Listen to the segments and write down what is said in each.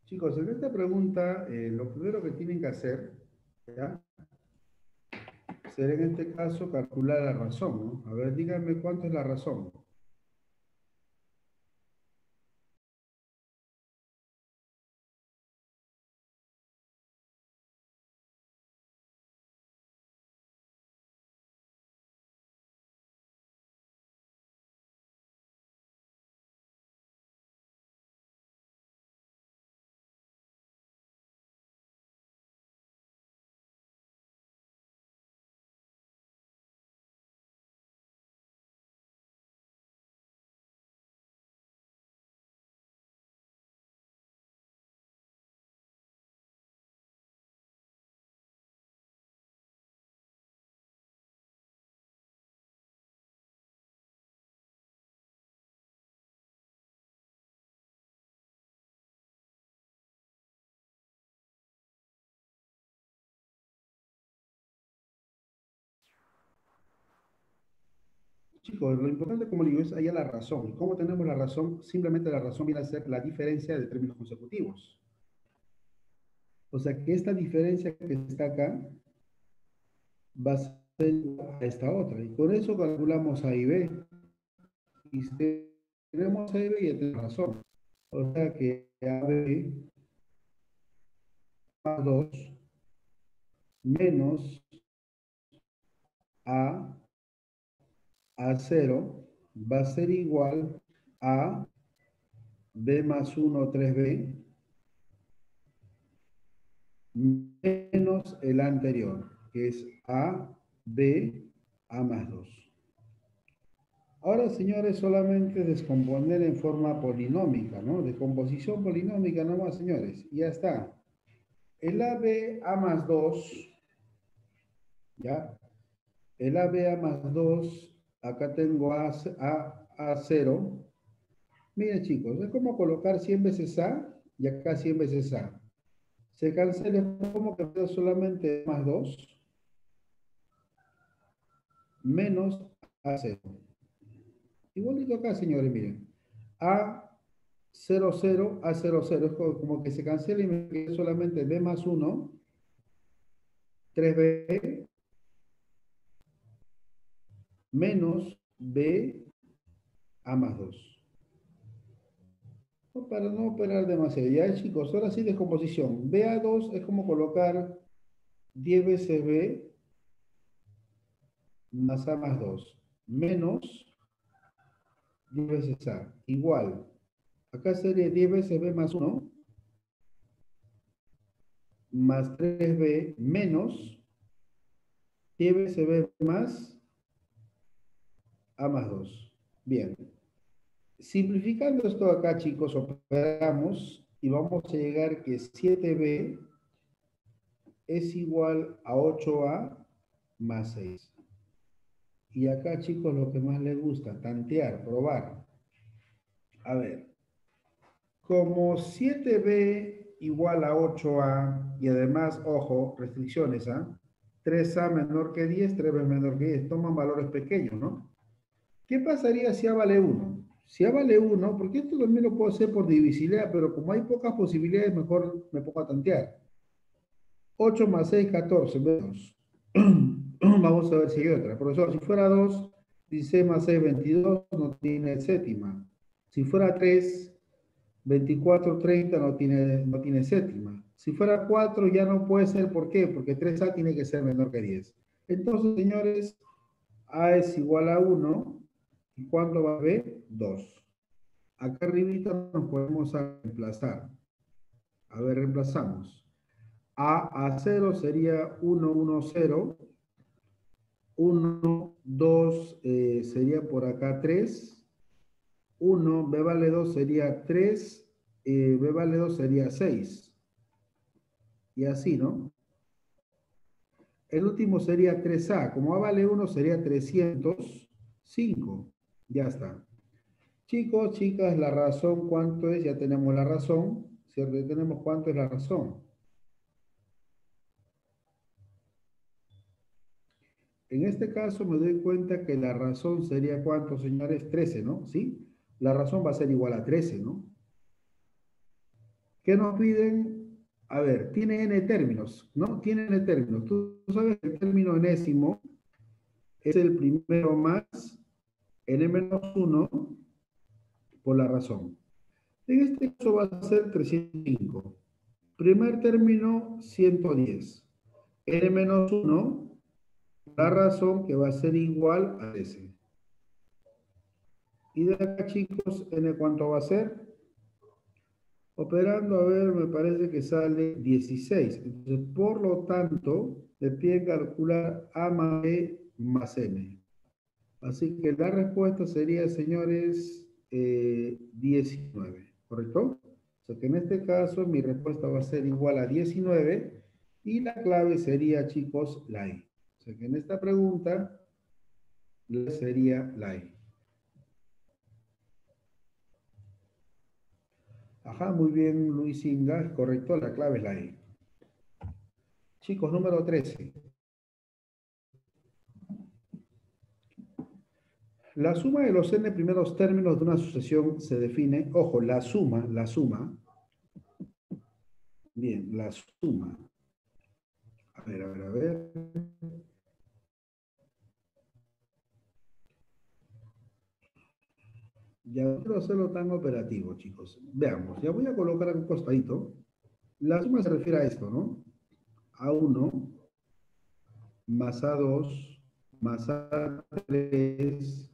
Chicos, en esta pregunta, lo primero que tienen que hacer, ¿ya? Será en este caso calcular la razón, ¿no? A ver, díganme cuánto es la razón. Chicos, lo importante, como digo, es hallar la razón. ¿Y cómo tenemos la razón? Simplemente la razón viene a ser la diferencia de términos consecutivos. O sea que esta diferencia que está acá va a ser igual a esta otra. Y con eso calculamos A y B. Y si tenemos A y B, ya tenemos razón. O sea que AB más 2 menos A 0 va a ser igual a B más 1, 3B, menos el anterior, que es A, B, A más 2. Ahora, señores, solamente descomponer en forma polinómica, ¿no? De composición polinómica nomás, señores. Y ya está. El AB A más 2, ¿ya? El AB A más 2, acá tengo A 0. Miren, chicos, es como colocar 100 veces A y acá 100 veces A. Se cancela como que queda solamente más 2 menos a cero. Igualito acá, señores, miren. A 0, 0, A 0, 0. Es como que se cancela y me queda solamente B más 1, 3B, menos B, A más 2. Para no operar demasiado. Ya, chicos, ahora sí descomposición. BA2 es como colocar 10 veces B más A más 2. Menos 10 veces A. Igual. Acá sería 10 veces B más 1 más 3B menos 10 veces B más A más 2. Bien. Simplificando esto acá, chicos, operamos y vamos a llegar que 7B es igual a 8A más 6. Y acá, chicos, lo que más les gusta, tantear, probar. A ver, como 7B igual a 8A y además, ojo, restricciones, ¿ah? 3A menor que 10, 3B menor que 10, toman valores pequeños, ¿no? ¿Qué pasaría si A vale 1? Si A vale 1, porque esto también lo puedo hacer por divisibilidad, pero como hay pocas posibilidades, mejor me pongo a tantear. 8 más 6, 14, menos. Vamos a ver si hay otra. Profesor, si fuera 2, 16 más 6, 22, no tiene séptima. Si fuera 3, 24, 30 no tiene séptima. Si fuera 4 ya no puede ser, ¿por qué? Porque 3A tiene que ser menor que 10. Entonces, señores, A es igual a 1. ¿Y cuánto va a B? 2. Acá arribita nos podemos reemplazar. A ver, reemplazamos. A 0 sería 1, 1, 0. 1, 2 sería por acá 3. 1, B vale 2 sería 3. B vale 2 sería 6. Y así, ¿no? El último sería 3A. Como A vale 1 sería 305. Ya está. Chicos, chicas, la razón, ¿cuánto es? Ya tenemos la razón, ¿cierto? Ya tenemos cuánto es la razón. En este caso me doy cuenta que la razón sería ¿cuánto, señores? 13, ¿no? ¿Sí? La razón va a ser igual a 13, ¿no? ¿Qué nos piden? A ver, tiene n términos, ¿no? Tiene n términos. Tú sabes que el término enésimo es el primero más n menos 1 por la razón. En este caso va a ser 305. Primer término, 110. N menos 1, la razón que va a ser igual a ese. Y de acá, chicos, n cuánto va a ser. Operando, a ver, me parece que sale 16. Entonces, por lo tanto, le pide calcular A más B más N. Así que la respuesta sería, señores, 19, ¿correcto? O sea que en este caso mi respuesta va a ser igual a 19 y la clave sería, chicos, la I. O sea que en esta pregunta sería la I. Ajá, muy bien, Luis Inga, es correcto, la clave es la I. Chicos, número 13. La suma de los n primeros términos de una sucesión se define, ojo, la suma, bien, la suma. A ver. Ya no quiero hacerlo tan operativo, chicos. Veamos, ya voy a colocar un costadito. La suma se refiere a esto, ¿no? A1 más A2 más A3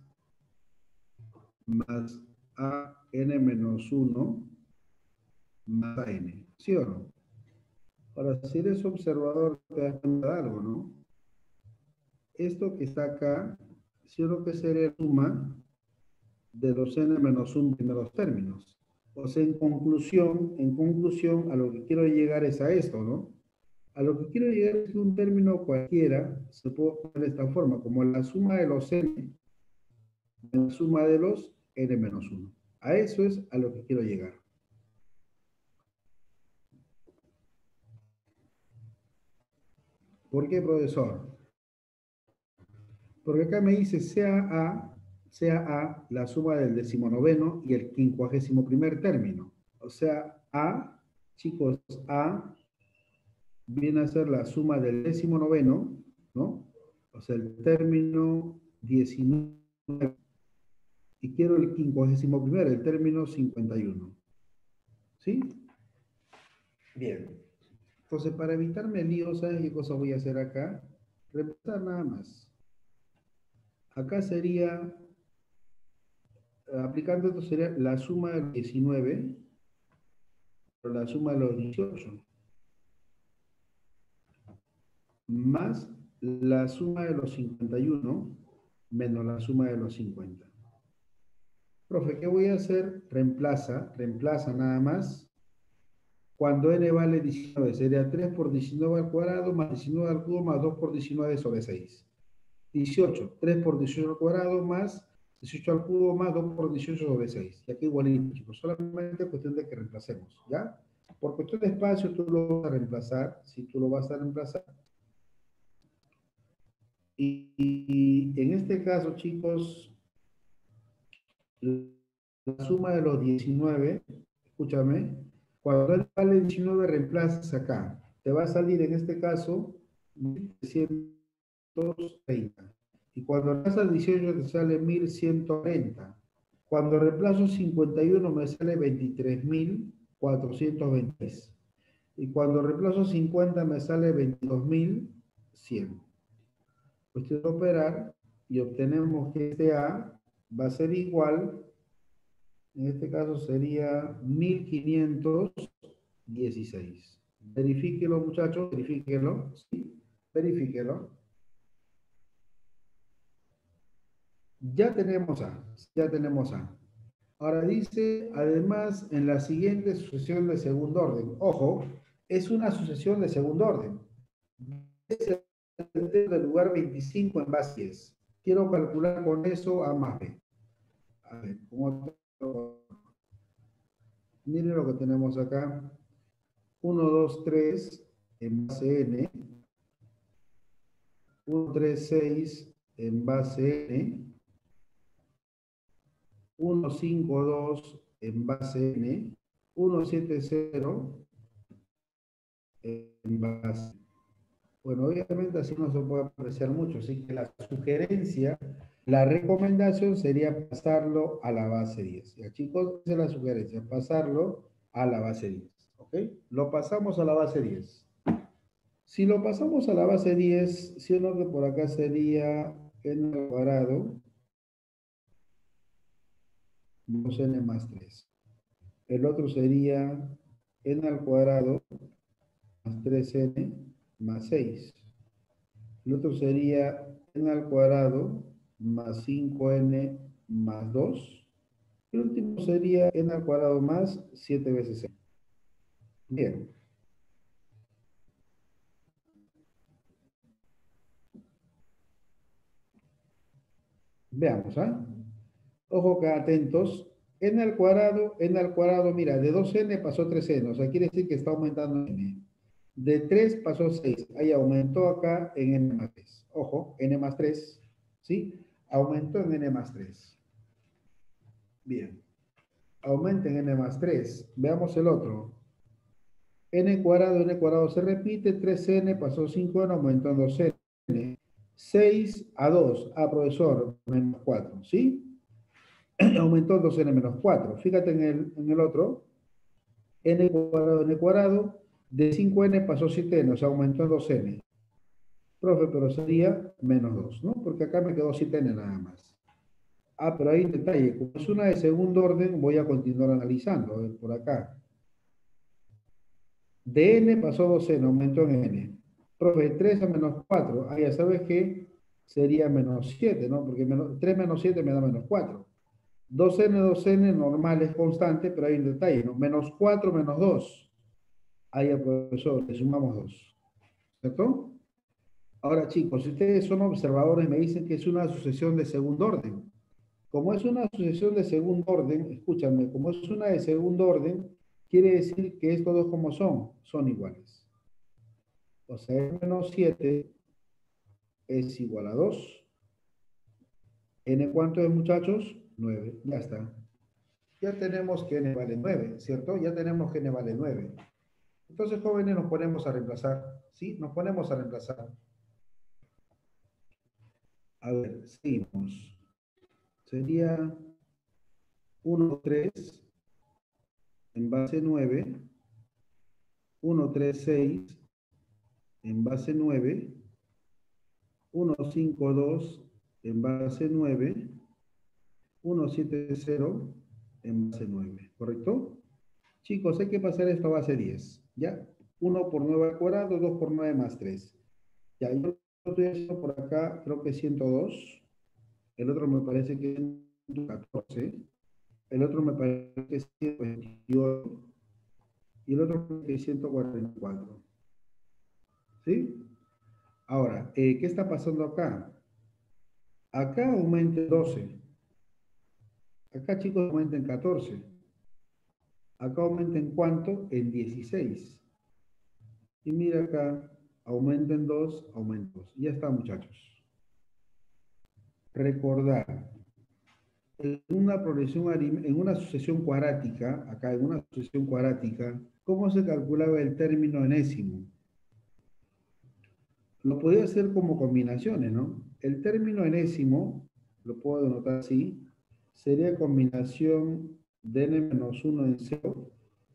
más AN menos 1 más AN. ¿Sí o no? Ahora, si eres observador, te das cuenta de algo, ¿no? Esto que está acá, sí o no que sería suma de los n menos 1 primeros términos. O sea, en conclusión, a lo que quiero llegar es a esto, ¿no? A lo que quiero llegar es que un término cualquiera se puede poner de esta forma, como la suma de los n, la suma de los n menos 1. A eso es a lo que quiero llegar. ¿Por qué, profesor? Porque acá me dice sea A la suma del decimonoveno y el 51º término. O sea, A, chicos, A viene a ser la suma del decimonoveno, ¿no? O sea, el término 19, y quiero el 51º, el término 51. ¿Sí? Bien. Entonces, para evitarme líos, ¿sabes qué cosa voy a hacer acá? Reemplazar nada más. Acá sería, aplicando esto sería la suma de los 19 por la suma de los 18, más la suma de los 51 menos la suma de los 50. Profe, ¿qué voy a hacer? Reemplaza nada más. Cuando n vale 19, sería 3 por 19 al cuadrado más 19 al cubo más 2 por 19 sobre 6. 18, 3 por 18 al cuadrado más 18 al cubo más 2 por 18 sobre 6. Y aquí igualito, chicos. Solamente es cuestión de que reemplacemos, ¿ya? Por cuestión de espacio tú lo vas a reemplazar, si tú lo vas a reemplazar. Y en este caso, chicos, la suma de los 19, escúchame, cuando él vale 19 reemplazas acá. Te va a salir en este caso 1330. Y cuando reemplazas 18 te sale 1140. Cuando reemplazo 51 me sale 23.420. Y cuando reemplazo 50 me sale 22.100. Cuestión de operar y obtenemos que este A va a ser igual, en este caso sería 1516. Verifíquelo, muchachos, verifíquelo. Sí, verifíquelo. Ya tenemos A, ya tenemos A. Ahora dice, además, en la siguiente sucesión de segundo orden. Ojo, es una sucesión de segundo orden. Es el lugar 25 en base 10. Quiero calcular con eso A más B. A ver, miren lo que tenemos acá. 1, 2, 3 en base N. 1, 3, 6 en base N. 1, 5, 2 en base N. 170 en base. Bueno, obviamente así no se puede apreciar mucho, así que la sugerencia, la recomendación sería pasarlo a la base 10. Ya chicos, esa es la sugerencia, pasarlo a la base 10. ¿Ok? Lo pasamos a la base 10. Si lo pasamos a la base 10, si uno que por acá sería n al cuadrado, 2n más 3. El otro sería n al cuadrado más 3n más 6. El otro sería n al cuadrado más 5n más 2. El último sería n al cuadrado más 7 veces n. Bien. Veamos, ¿ah? Ojo que atentos. N al cuadrado, mira, de 2n pasó 3n, o sea, quiere decir que está aumentando n. De 3 pasó 6, ahí aumentó acá en n más 3. Ojo, n más 3, ¿sí? Aumentó en n más 3. Bien. Aumenta en n más 3. Veamos el otro. N cuadrado se repite, 3n pasó 5n, aumentó en 2n. 6 a 2, profesor, menos 4, ¿sí? Aumentó 2n menos 4. Fíjate en el otro, n cuadrado, de 5n pasó 7n, o sea, aumentó en 2n. Profe, pero sería menos 2, ¿no? Porque acá me quedó 7n nada más. Pero hay un detalle, como es una de segundo orden, voy a continuar analizando, por acá. De n pasó 2n, aumentó en n. Profe, 3 a menos 4, ya sabes que sería menos 7, ¿no? Porque 3 menos 7 me da menos 4. 2n normal es constante, pero hay un detalle, ¿no? Menos 4 menos 2. Profesor, le sumamos 2. ¿Cierto? Ahora, chicos, si ustedes son observadores, me dicen que es una sucesión de segundo orden. Como es una sucesión de segundo orden, escúchame, como es una de segundo orden, quiere decir que estos dos como son iguales. O sea, n menos 7 es igual a 2. ¿N cuánto es, muchachos? 9. Ya está. Ya tenemos que n vale 9, ¿cierto? Ya tenemos que n vale 9. Entonces, jóvenes, nos ponemos a reemplazar. ¿Sí? Nos ponemos a reemplazar. A ver, seguimos. Sería 1, 3 en base 9. 1, 3, 6 en base 9. 1, 5, 2 en base 9. 1, 7, 0 en base 9. ¿Correcto? Chicos, hay que pasar esto a base 10. ¿Ya? 1 por 9 al cuadrado, 2 por 9 más 3. Ya, yo lo estoy haciendo por acá, creo que es 102. El otro me parece que es 114. El otro me parece que es 128. Y el otro creo que es 144. ¿Sí? Ahora, ¿qué está pasando acá? Acá aumenta en 12. Acá, chicos, aumenta en 14. Acá aumenta en cuánto? En 16. Y mira acá, aumenta en 2, aumenta en 2. Ya está, muchachos. Recordar, en una progresión, en una sucesión cuadrática, acá en una sucesión cuadrática, ¿cómo se calculaba el término enésimo? Lo podía hacer como combinaciones, ¿no? El término enésimo, lo puedo denotar así, sería combinación de n-1 en 0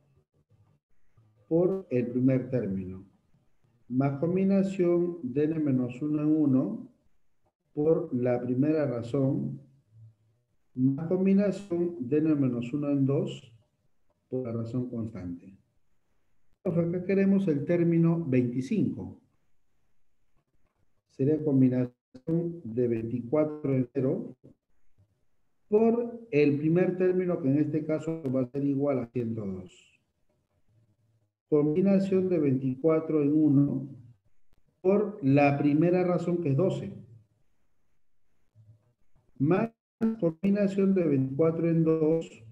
por el primer término, más combinación de n-1 en 1 por la primera razón, más combinación de n-1 en 2 por la razón constante. Acá queremos el término 25. Sería combinación de 24 en 0 por el primer término, que en este caso va a ser igual a 102. Combinación de 24 en 1 por la primera razón, que es 12. Más combinación de 24 en 2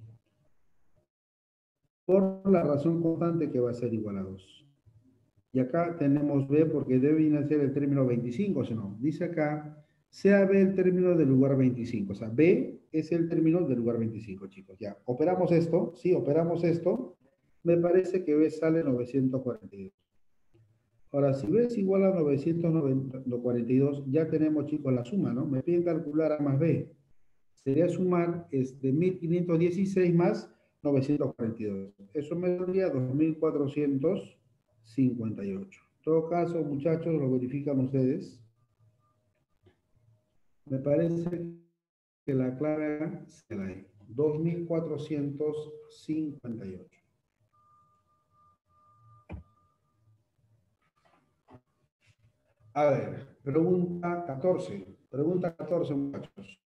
por la razón constante, que va a ser igual a 2. Y acá tenemos B porque debe ser el término 25, si no. Dice acá, sea B el término del lugar 25. O sea, B es el término del lugar 25, chicos. Ya, operamos esto, ¿sí? Operamos esto. me parece que B sale 942. Ahora, si B es igual a 942, ya tenemos, chicos, la suma, ¿no? Me piden calcular A más B. Sería sumar 1516 más 942. Eso me daría 2458. En todo caso, muchachos, lo verifican ustedes. Me parece que la clave se la hay. 2458. A ver, pregunta 14. Pregunta 14, muchachos.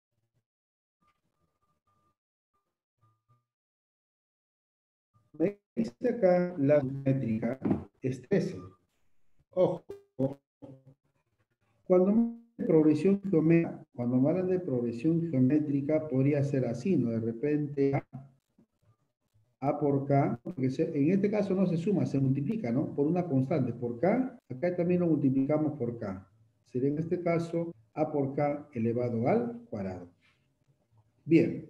Me dice acá la métrica es 13. Ojo, cuando me hablan de progresión geométrica, podría ser así, ¿no? De repente A por K, porque en este caso no se suma, se multiplica, ¿no? Por una constante, por K, acá también lo multiplicamos por K. Sería en este caso A por K elevado al cuadrado. Bien.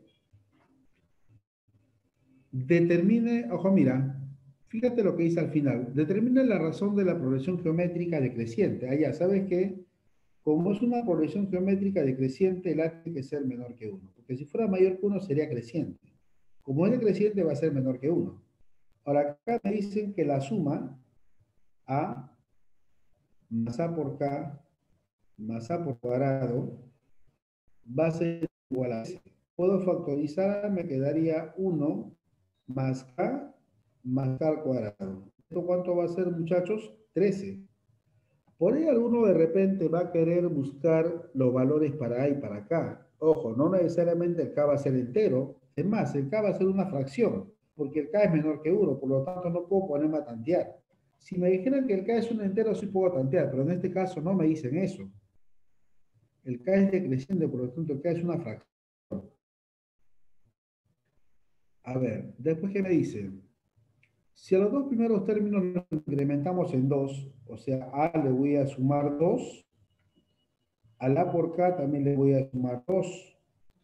Determine, ojo, mira, fíjate lo que dice al final. Determina la razón de la progresión geométrica decreciente. Allá, ¿sabes qué? Como es una progresión geométrica decreciente, el A tiene que ser menor que 1. Porque si fuera mayor que 1 sería creciente. Como es decreciente, va a ser menor que 1. Ahora, acá me dicen que la suma A más A por K más A por cuadrado va a ser igual a S. Puedo factorizar, me quedaría 1 más K más K al cuadrado. ¿Esto cuánto va a ser, muchachos? 13. Por ahí alguno de repente va a querer buscar los valores para A y para K. Ojo, no necesariamente el K va a ser entero. Es más, el K va a ser una fracción, porque el K es menor que 1, por lo tanto no puedo ponerme a tantear. Si me dijeran que el K es un entero, sí puedo tantear, pero en este caso no me dicen eso. El K es decreciente, por lo tanto el K es una fracción. A ver, después ¿qué me dicen? Si a los dos primeros términos los incrementamos en 2, o sea, A le voy a sumar 2, al A por K también le voy a sumar 2.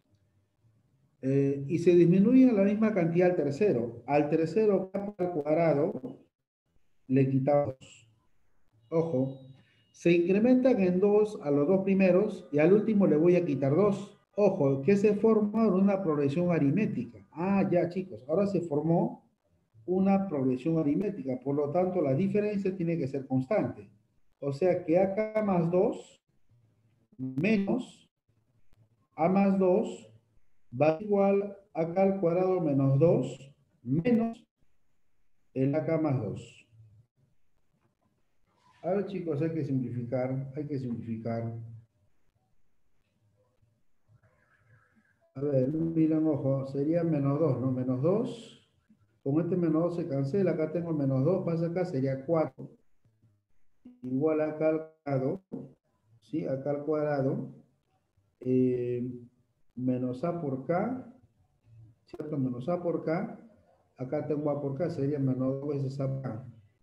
Y se disminuye la misma cantidad al tercero. Al tercero K al cuadrado le quitamos 2. Ojo, se incrementan en 2 a los dos primeros y al último le voy a quitar 2. Ojo, que se forma una progresión aritmética. Ah, ya chicos, ahora se formó una progresión aritmética, por lo tanto la diferencia tiene que ser constante. O sea que acá más 2 menos A más 2 va a igual a acá al cuadrado menos 2 menos el acá más 2. A ver chicos, hay que simplificar, hay que simplificar. A ver, miren, ojo, sería menos 2, ¿no? Menos 2. Con este menos 2 se cancela, acá tengo menos 2, pasa acá, sería 4. Igual acá al cuadrado, ¿sí? Acá al cuadrado, eh, menos A por K, ¿cierto? Menos A por K, acá tengo A por K, sería menos 2 veces A por K.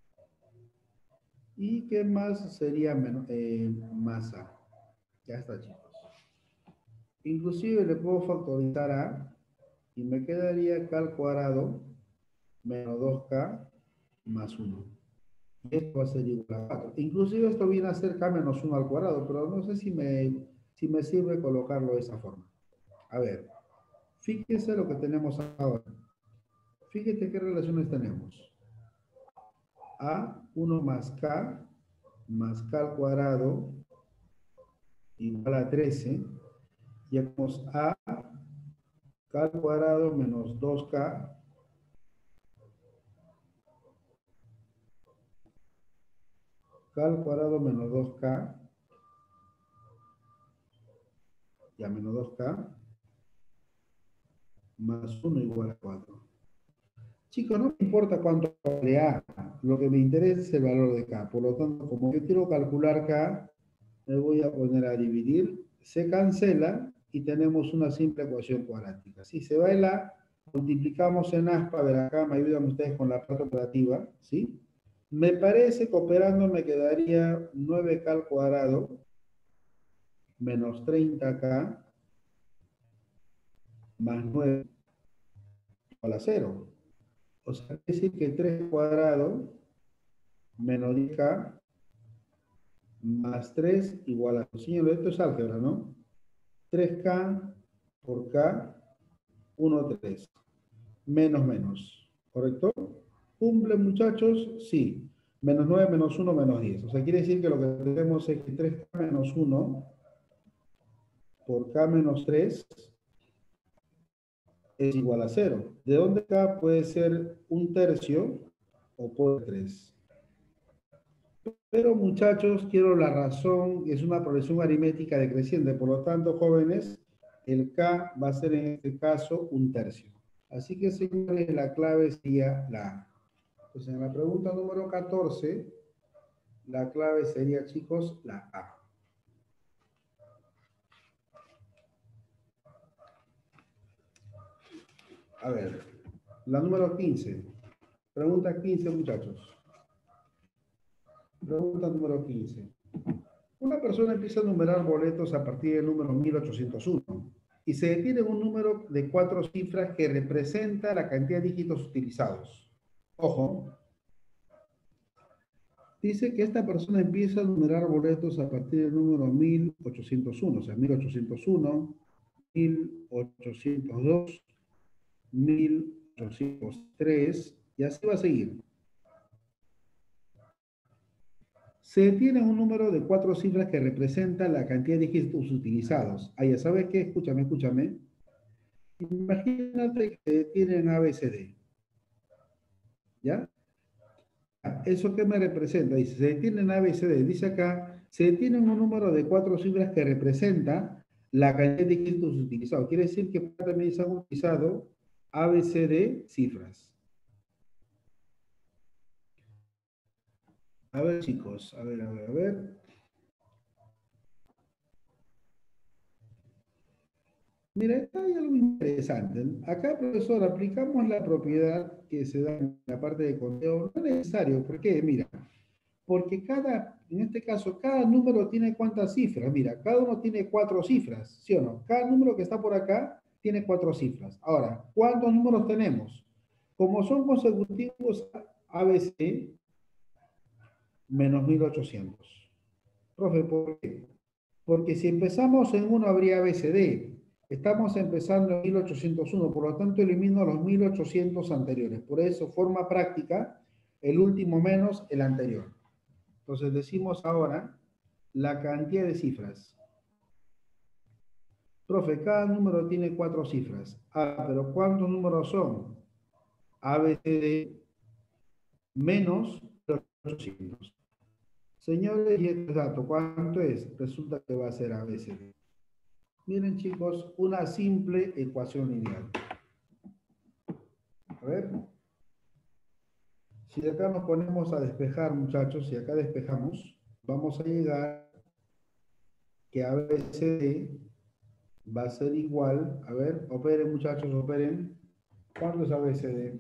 ¿Y qué más sería menos, más A? Ya está, chicos. Inclusive le puedo factorizar A y me quedaría K al cuadrado menos 2K más 1. Y esto va a ser igual a 4. Inclusive esto viene a ser K menos 1 al cuadrado, pero no sé si me sirve colocarlo de esa forma. A ver, fíjese lo que tenemos ahora. Fíjate qué relaciones tenemos. A, 1 más K al cuadrado, igual a 13. Y tenemos A, K al cuadrado menos 2K, K al cuadrado menos 2K, ya menos 2K, más 1 igual a 4. Chicos, no me importa cuánto vale A, lo que me interesa es el valor de K. Por lo tanto, como yo quiero calcular K, me voy a poner a dividir, se cancela y tenemos una simple ecuación cuadrática. Si se va el A, multiplicamos en aspa, de acá me ayudan ustedes con la parte operativa, ¿sí? Me parece que operando me quedaría 9K al cuadrado menos 30K más 9 igual a 0. O sea, quiere decir que 3 cuadrado menos 10k más 3 igual a... Señor, esto es álgebra, ¿no? 3k por k, 1, 3. Menos, menos. ¿Correcto? ¿Cumple, muchachos? Sí. Menos 9 menos 1 menos 10. O sea, quiere decir que lo que tenemos es que 3k menos 1 por k menos 3 es igual a 0. ¿De dónde k puede ser un tercio o puede ser 3? Pero muchachos, quiero la razón, es una progresión aritmética decreciente, por lo tanto, jóvenes, el K va a ser en este caso un tercio. Así que, señores, la clave sería la A. Entonces, en la pregunta número 14, la clave sería, chicos, la A. A ver, la número 15. Pregunta 15, muchachos. Pregunta número 15. Una persona empieza a numerar boletos a partir del número 1801 y se detiene en un número de 4 cifras que representa la cantidad de dígitos utilizados. Ojo, dice que esta persona empieza a numerar boletos a partir del número 1801, o sea, 1801, 1802, 1803, y así va a seguir. Se detiene en un número de 4 cifras que representa la cantidad de dígitos utilizados. Ah, ya sabes qué, escúchame, escúchame. Imagínate que tienen ABCD, ¿ya? ¿Eso qué me representa? Dice, se detienen ABCD. Dice acá, se detienen un número de 4 cifras que representa la cantidad de dígitos utilizados. Quiere decir que también se han utilizado ABCD cifras. A ver, chicos, a ver, a ver, a ver. Mira, está hay algo interesante. Acá, profesor, aplicamos la propiedad que se da en la parte de conteo. No es necesario, ¿por qué? Mira, porque en este caso, cada número tiene cuántas cifras. Mira, cada uno tiene 4 cifras, ¿sí o no? Cada número que está por acá tiene 4 cifras. Ahora, ¿cuántos números tenemos? Como son consecutivos ABC menos 1800. Profe, ¿por qué? Porque si empezamos en uno habría ABCD. Estamos empezando en 1801, por lo tanto elimino los 1800 anteriores. Por eso, forma práctica, el último menos el anterior. Entonces decimos ahora la cantidad de cifras. Profe, cada número tiene 4 cifras. Ah, pero ¿cuántos números son? ABCD menos 800. Señores, y este dato, ¿cuánto es? Resulta que va a ser ABCD. Miren, chicos, una simple ecuación lineal. A ver, si acá nos ponemos a despejar, muchachos, si acá despejamos, vamos a llegar que ABCD va a ser igual, a ver, operen, muchachos, operen. ¿Cuánto es ABCD?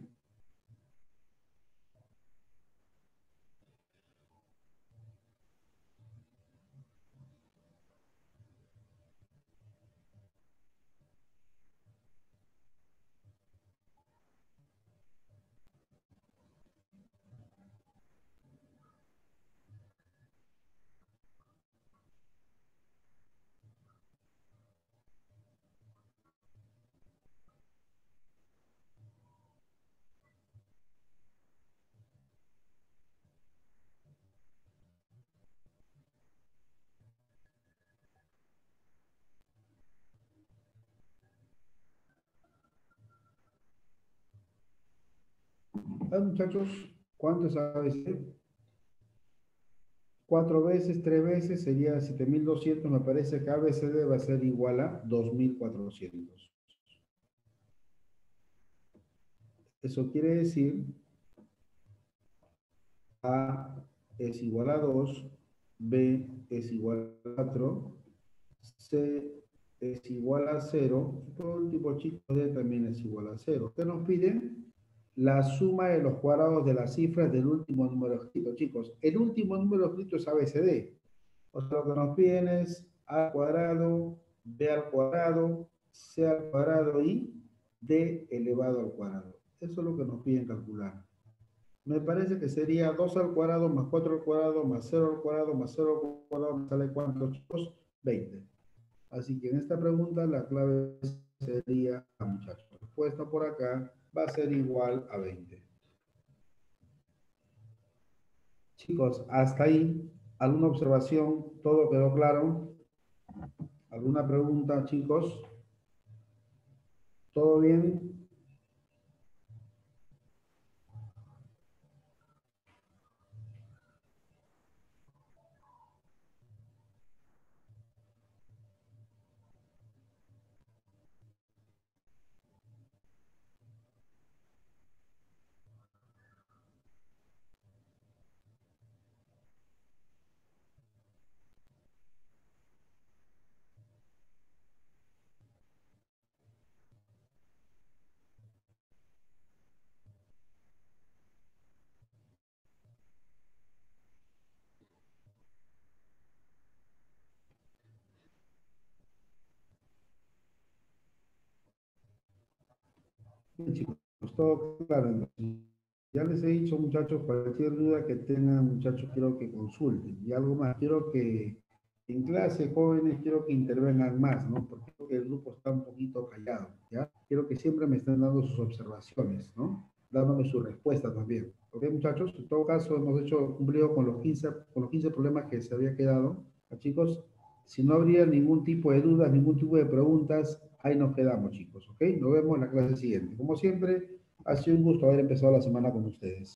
Ah, muchachos, ¿cuánto es ABCD? 4 veces, 3 veces sería 7200. Me parece que ABCD va a ser igual a 2400. Eso quiere decir A es igual a 2, B es igual a 4, C es igual a 0, y por último, chicos, D también es igual a 0. ¿Qué nos piden? La suma de los cuadrados de las cifras del último número escrito. Chicos, el último número escrito es ABCD. O sea, lo que nos piden es A al cuadrado, B al cuadrado, C al cuadrado y D elevado al cuadrado. Eso es lo que nos piden calcular. Me parece que sería 2 al cuadrado más 4 al cuadrado más 0 al cuadrado más 0 al cuadrado me sale cuánto, chicos, 20. Así que en esta pregunta la clave sería, muchachos, la respuesta por acá va a ser igual a 20. Chicos, hasta ahí, ¿alguna observación? ¿Todo quedó claro? ¿Alguna pregunta, chicos? ¿Todo bien? Bien, chicos, todo claro. Entonces, ya les he dicho, muchachos, cualquier duda que tengan, muchachos, quiero que consulten. Y algo más, quiero que en clase, jóvenes, quiero que intervengan más, ¿no? Porque creo que el grupo está un poquito callado, ¿ya? Quiero que siempre me estén dando sus observaciones, ¿no? Dándome su respuesta también. ¿Ok, muchachos? En todo caso, hemos cumplido con los 15 problemas que se había quedado. Chicos, si no habría ningún tipo de dudas, ningún tipo de preguntas, ahí nos quedamos, chicos, ¿ok? Nos vemos en la clase siguiente. Como siempre, ha sido un gusto haber empezado la semana con ustedes.